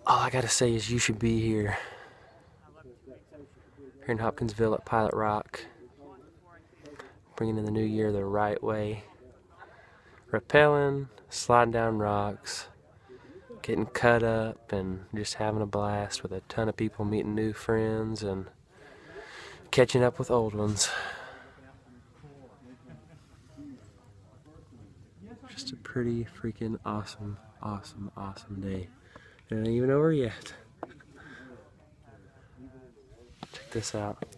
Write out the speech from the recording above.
All I gotta say is you should be here. Here in Hopkinsville at Pilot Rock. Bringing in the new year the right way. Rappelling, sliding down rocks, getting cut up, and just having a blast with a ton of people, meeting new friends, and catching up with old ones. Just a pretty freaking awesome, awesome, awesome day. It ain't even over yet. Check this out.